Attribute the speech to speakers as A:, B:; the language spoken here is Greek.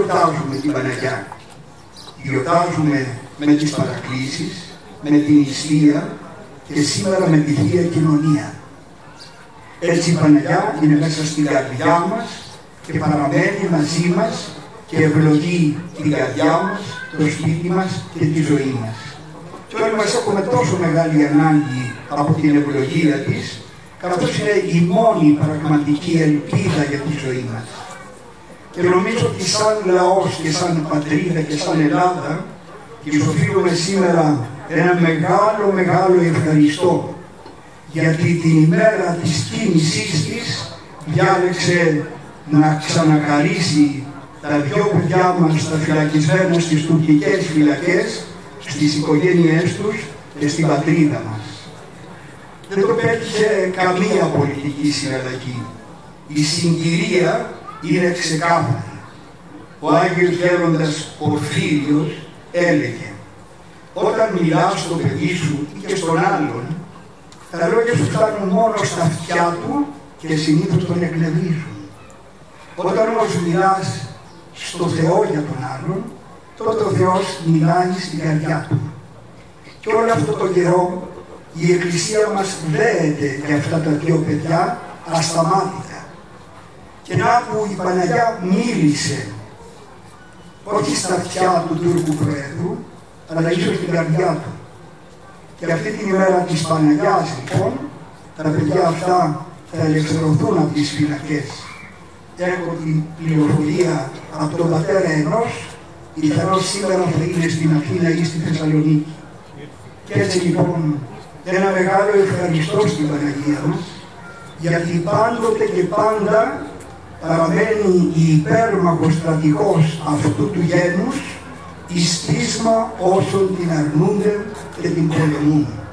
A: γιορτάζουμε την Παναγιά? Γιορτάζουμε με τις παρακλήσεις, με την νηστεία και σήμερα με τη Θεία Κοινωνία. Έτσι η Παναγιά είναι μέσα στην καρδιά μας και παραμένει μαζί μας και ευλογεί την καρδιά μας, το σπίτι μας και τη ζωή μας. Και όλοι μας έχουμε τόσο μεγάλη ανάγκη από την ευλογία της, καθώς είναι η μόνη πραγματική ελπίδα για τη ζωή μας. Και νομίζω ότι σαν λαός και σαν πατρίδα και σαν Ελλάδα της οφείλουμε σήμερα ένα μεγάλο ευχαριστώ, γιατί την ημέρα της κίνησής της διάλεξε να ξανακαρίσει τα δυο παιδιά μας τα φυλακισμένα στις τουρκικές φυλακές, στις οικογένειές τους και στην πατρίδα μας. Δεν το πέτυχε καμία πολιτική συναλλαγή. Η συγκυρία είναι ξεκάθαρη. Ο Άγιος Γέροντας Πορφύριος έλεγε: όταν μιλάς στο παιδί σου ή και στον άλλον, τα λόγια σου φτάνουν μόνο στα αυτιά του και συνήθως τον εκνευρίζουν. Όταν όμως μιλάς στο Θεό για τον άλλον, τότε ο Θεός μιλάει στην καρδιά του. Και όλο αυτό το καιρό η Εκκλησία μας δέεται για αυτά τα δύο παιδιά ασταμάτητα. Και να που η Παναγιά μίλησε, όχι στα αυτιά του Τούρκου Προέδρου, αλλά ίσως στην καρδιά του. Και αυτή την ημέρα της Παναγιάς, λοιπόν, τα παιδιά αυτά θα ελευθερωθούν από τις φυλακές. Έχω την πληροφορία από τον πατέρα ενός, πιθανώς σήμερα θα είναι στην Αθήνα ή στη Θεσσαλονίκη. Και έτσι λοιπόν ένα μεγάλο ευχαριστώ στην Παναγία μας, γιατί πάντοτε και πάντα παραμένει η υπέρμαχος στρατηγός αυτού του γένους, εις πείσμα όσων την αρνούνται και την πολεμούν.